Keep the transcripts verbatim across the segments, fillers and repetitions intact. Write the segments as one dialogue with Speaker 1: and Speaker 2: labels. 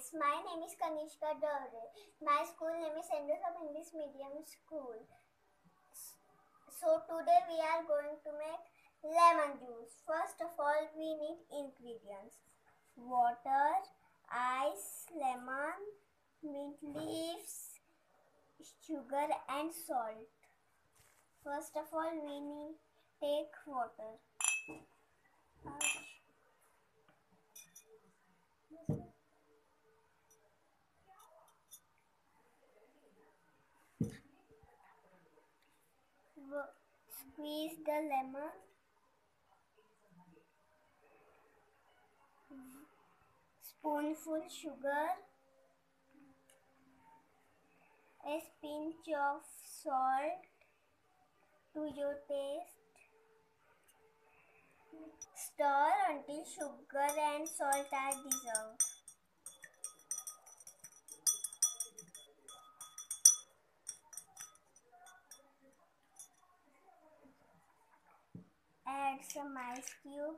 Speaker 1: friends, my name is Kaniska daware. My school name is Saint Joseph English Medium School. So today we are going to make lemon juice. First of all, we need ingredients: water, ice, lemon, mint leaves, sugar and salt. First of all, we need take water. Squeeze the lemon. Spoonful sugar. A pinch of salt to your taste. Stir until sugar and salt are dissolved. Add some ice cubes.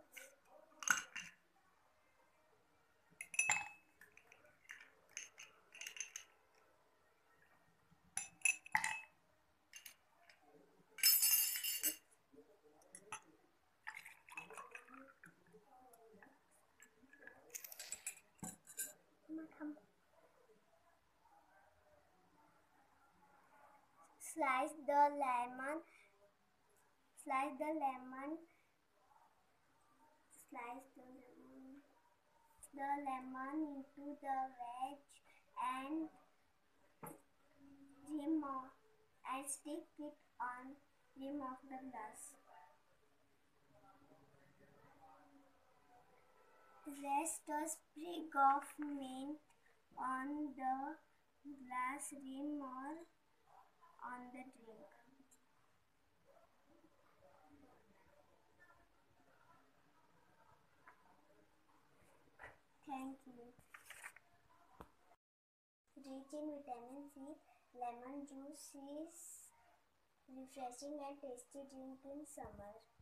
Speaker 1: Slice the lemon. Slice the lemon. Slice the lemon. The lemon into the wedge and remove and stick it on rim of the glass. Rest a sprig of mint on the glass rim or on the drink. Thank you. Rich in vitamin C, lemon juice is refreshing and tasty drink in summer.